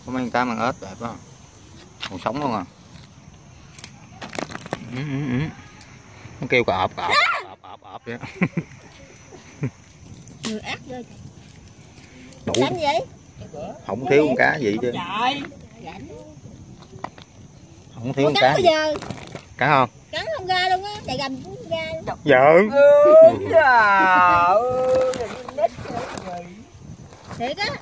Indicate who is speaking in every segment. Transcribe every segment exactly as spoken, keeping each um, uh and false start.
Speaker 1: có mấy cá mang ếch đẹp đó, còn sống luôn à. Ừ, ừ, ừ. Nó kêu cọp cọp cọp cọp cọp vậy.
Speaker 2: Người ác rồi.
Speaker 1: Đủ.
Speaker 2: Làm gì?
Speaker 1: Không thiếu con cá gì chứ. Không thiếu con cá
Speaker 2: bây
Speaker 1: gì.
Speaker 2: Giờ.
Speaker 1: Cắn không?
Speaker 2: Cắn không ra luôn á, chạy gầm cũng không ra.
Speaker 1: Giỡn.
Speaker 2: Thiệt á.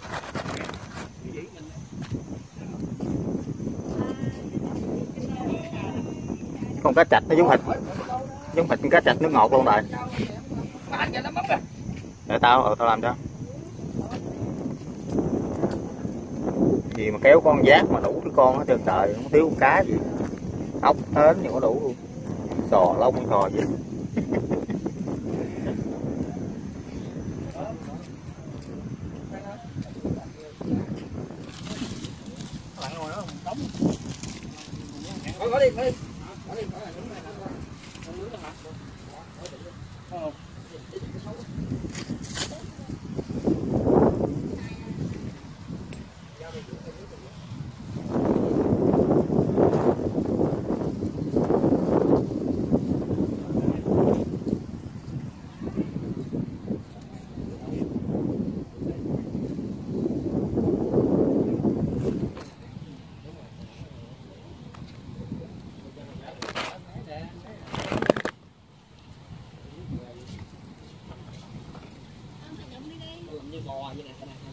Speaker 1: Con cá chạch nó giống thịt, giống thịt con cá chạch nước ngọt luôn rồi. Để tao, ừ, tao làm cho. Gì mà kéo con giác mà đủ cái con hết trơn trời, không thiếu con cá gì. Ốc hến nhưng có đủ luôn. Sò lông sò gì.
Speaker 3: Có đi, có đi. Như bò như này.